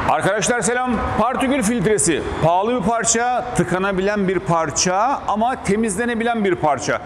Arkadaşlar selam. Partikül filtresi pahalı bir parça, tıkanabilen bir parça ama temizlenebilen bir parça.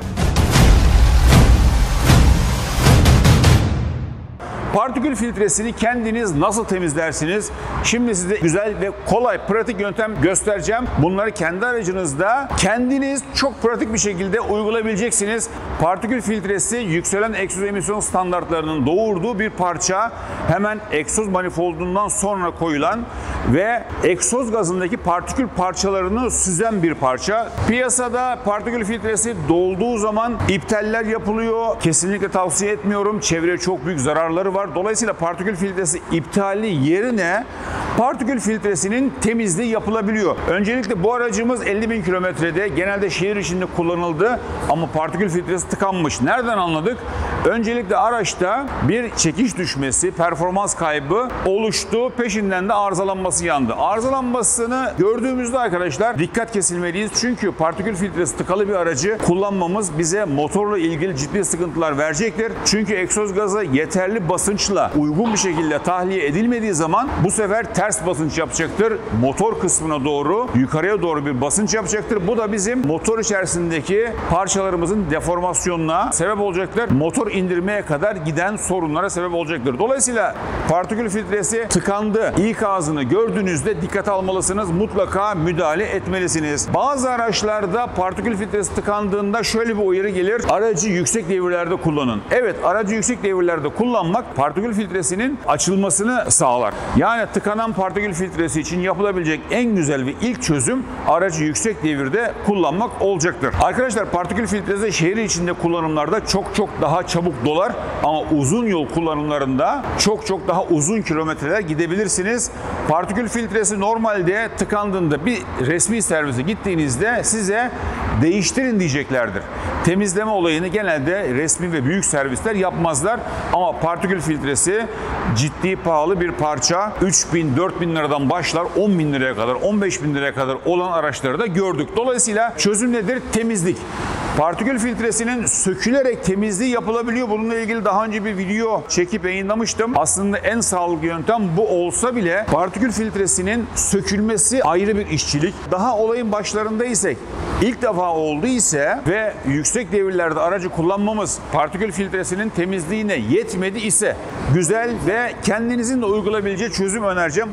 Partikül filtresini kendiniz nasıl temizlersiniz? Şimdi size güzel ve kolay, pratik yöntem göstereceğim. Bunları kendi aracınızda kendiniz çok pratik bir şekilde uygulayabileceksiniz. Partikül filtresi yükselen egzoz emisyon standartlarının doğurduğu bir parça. Hemen egzoz manifoldundan sonra koyulan ve egzoz gazındaki partikül parçalarını süzen bir parça. Piyasada partikül filtresi dolduğu zaman iptaller yapılıyor. Kesinlikle tavsiye etmiyorum. Çevreye çok büyük zararları var. Dolayısıyla partikül filtresi iptali yerine partikül filtresinin temizliği yapılabiliyor. Öncelikle bu aracımız 50.000 kilometrede, genelde şehir içinde kullanıldı ama partikül filtresi tıkanmış. Nereden anladık? Öncelikle araçta bir çekiş düşmesi, performans kaybı oluştu. Peşinden de arızalanması yandı. Arızalanmasını gördüğümüzde arkadaşlar dikkat kesilmeliyiz. Çünkü partikül filtresi tıkalı bir aracı kullanmamız bize motorla ilgili ciddi sıkıntılar verecektir. Çünkü egzoz gazı yeterli basınçla uygun bir şekilde tahliye edilmediği zaman bu sefer ters basınç yapacaktır. Motor kısmına doğru, yukarıya doğru bir basınç yapacaktır. Bu da bizim motor içerisindeki parçalarımızın deformasyonuna sebep olacaktır. Motor indirmeye kadar giden sorunlara sebep olacaktır. Dolayısıyla partikül filtresi tıkandı, ikazını gördüğünüzde dikkate almalısınız. Mutlaka müdahale etmelisiniz. Bazı araçlarda partikül filtresi tıkandığında şöyle bir uyarı gelir. Aracı yüksek devirlerde kullanın. Evet, aracı yüksek devirlerde kullanmak partikül filtresinin açılmasını sağlar. Yani tıkanan partikül filtresi için yapılabilecek en güzel ve ilk çözüm aracı yüksek devirde kullanmak olacaktır. Arkadaşlar partikül filtresi şehir içinde kullanımlarda çok daha çabuk dolar ama uzun yol kullanımlarında çok daha uzun kilometreler gidebilirsiniz. Partikül filtresi normalde tıkandığında bir resmi servise gittiğinizde size değiştirin diyeceklerdir. Temizleme olayını genelde resmi ve büyük servisler yapmazlar ama partikül filtresi ciddi pahalı bir parça. 3.000-4.000 liradan başlar 10.000 liraya kadar, 15.000 liraya kadar olan araçları da gördük. Dolayısıyla çözüm nedir? Temizlik. Partikül filtresinin sökülerek temizliği yapılabiliyor. Bununla ilgili daha önce bir video çekip yayınlamıştım. Aslında en sağlıklı yöntem bu olsa bile partikül filtresinin sökülmesi ayrı bir işçilik. Daha olayın başlarında isek, ilk defa oldu ise ve yüksek devirlerde aracı kullanmamız partikül filtresinin temizliğine yetmedi ise güzel ve kendinizin de uygulayabileceği çözüm önereceğim.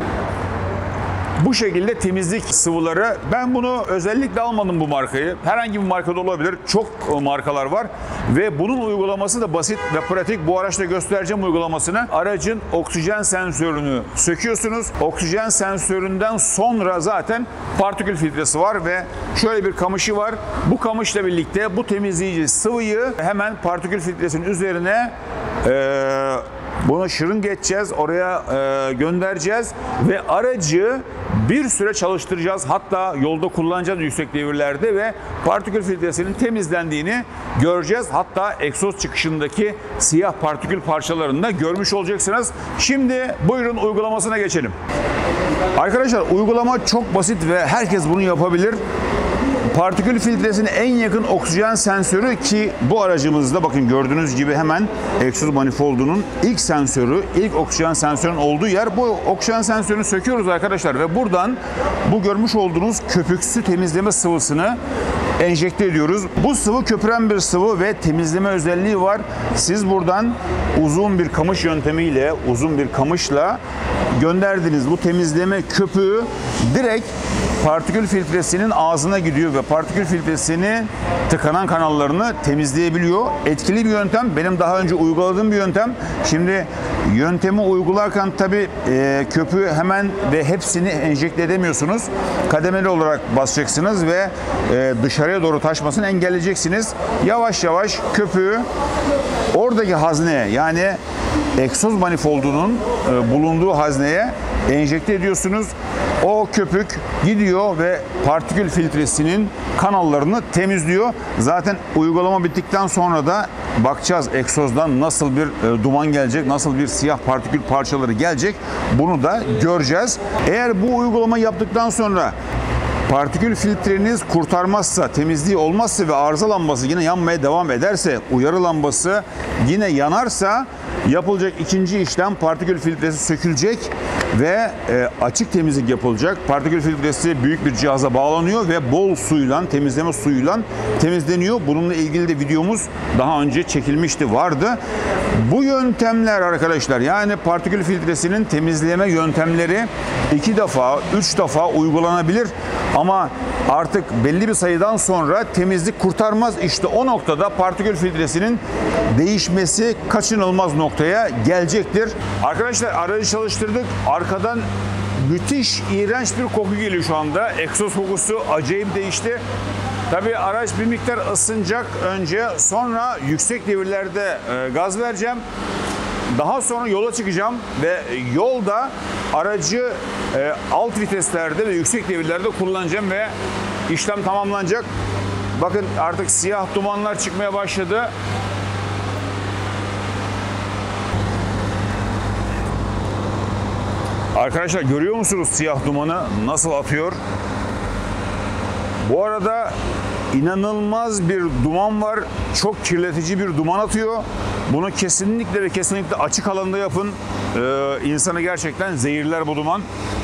Bu şekilde temizlik sıvıları, ben bunu özellikle almadım bu markayı. Herhangi bir markada olabilir. Çok markalar var ve bunun uygulaması da basit ve pratik. Bu araçta göstereceğim uygulamasını. Aracın oksijen sensörünü söküyorsunuz. Oksijen sensöründen sonra zaten partikül filtresi var ve şöyle bir kamışı var. Bu kamışla birlikte bu temizleyici sıvıyı hemen partikül filtresinin üzerine bunu şırınga edeceğiz, oraya göndereceğiz ve aracı bir süre çalıştıracağız. Hatta yolda kullanacağız yüksek devirlerde ve partikül filtresinin temizlendiğini göreceğiz. Hatta egzoz çıkışındaki siyah partikül parçalarını da görmüş olacaksınız. Şimdi buyurun uygulamasına geçelim. Arkadaşlar uygulama çok basit ve herkes bunu yapabilir. Partikül filtresine en yakın oksijen sensörü ki bu aracımızda bakın gördüğünüz gibi hemen egzoz manifoldunun ilk sensörü, ilk oksijen sensörünün olduğu yer. Bu oksijen sensörünü söküyoruz arkadaşlar ve buradan bu görmüş olduğunuz köpüksü temizleme sıvısını enjekte ediyoruz. Bu sıvı köpüren bir sıvı ve temizleme özelliği var. Siz buradan uzun bir kamış yöntemiyle, uzun bir kamışla gönderdiğiniz bu temizleme köpüğü direkt partikül filtresinin ağzına gidiyor ve partikül filtresini tıkanan kanallarını temizleyebiliyor. Etkili bir yöntem. Benim daha önce uyguladığım bir yöntem. Şimdi yöntemi uygularken tabii köpüğü hemen ve hepsini enjekte edemiyorsunuz. Kademeli olarak basacaksınız ve dışarıya doğru taşmasını engelleyeceksiniz. Yavaş yavaş köpüğü oradaki hazneye, yani egzoz manifoldunun bulunduğu hazneye enjekte ediyorsunuz. O köpük gidiyor ve partikül filtresinin kanallarını temizliyor. Zaten uygulama bittikten sonra da bakacağız egzozdan nasıl bir duman gelecek, nasıl bir siyah partikül parçaları gelecek. Bunu da göreceğiz. Eğer bu uygulamayı yaptıktan sonra partikül filtreniz kurtarmazsa, temizliği olmazsa ve arıza lambası yine yanmaya devam ederse, uyarı lambası yine yanarsa Yapılacak ikinci işlem, partikül filtresi sökülecek ve açık temizlik yapılacak. Partikül filtresi büyük bir cihaza bağlanıyor ve bol suyla, temizleme suyuyla temizleniyor. Bununla ilgili de videomuz daha önce çekilmişti, vardı. Bu yöntemler arkadaşlar, yani partikül filtresinin temizleme yöntemleri 2 defa, 3 defa uygulanabilir. Ama artık belli bir sayıdan sonra temizlik kurtarmaz. İşte o noktada partikül filtresinin değişmesi kaçınılmaz noktaya gelecektir. Arkadaşlar aracı çalıştırdık. Arkadan müthiş, iğrenç bir koku geliyor şu anda. Egzoz kokusu acayip değişti. Tabii araç bir miktar ısınacak önce, sonra yüksek devirlerde gaz vereceğim. Daha sonra yola çıkacağım ve yolda aracı alt viteslerde ve yüksek devirlerde kullanacağım ve işlem tamamlanacak. Bakın artık siyah dumanlar çıkmaya başladı. Arkadaşlar görüyor musunuz siyah dumanı nasıl atıyor? Bu arada inanılmaz bir duman var. Çok kirletici bir duman atıyor. Bunu kesinlikle ve kesinlikle açık alanda yapın. İnsanı gerçekten zehirler bu duman.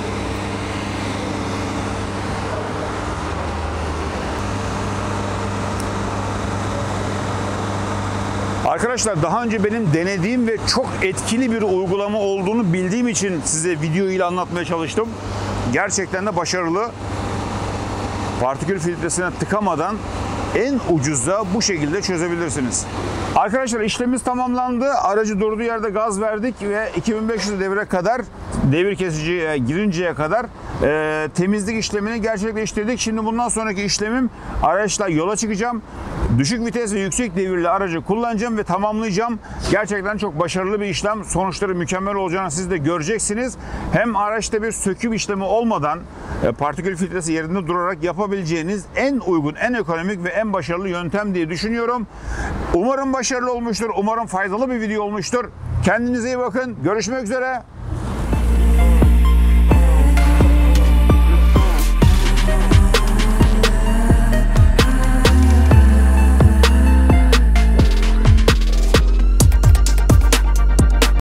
Arkadaşlar daha önce benim denediğim ve çok etkili bir uygulama olduğunu bildiğim için size video ile anlatmaya çalıştım. Gerçekten de başarılı. Partikül filtresine tıkamadan en ucuza bu şekilde çözebilirsiniz. Arkadaşlar işlemimiz tamamlandı. Aracı durduğu yerde gaz verdik ve 2500 devire kadar, devir kesiciye girinceye kadar temizlik işlemini gerçekleştirdik. Şimdi bundan sonraki işlemim, araçla yola çıkacağım. Düşük vites ve yüksek devirli aracı kullanacağım ve tamamlayacağım. Gerçekten çok başarılı bir işlem. Sonuçları mükemmel olacağını siz de göreceksiniz. Hem araçta bir söküm işlemi olmadan partikül filtresi yerinde durarak yapabileceğiniz en uygun, en ekonomik ve en başarılı yöntem diye düşünüyorum. Umarım başarılı olmuştur. Umarım faydalı bir video olmuştur. Kendinize iyi bakın. Görüşmek üzere.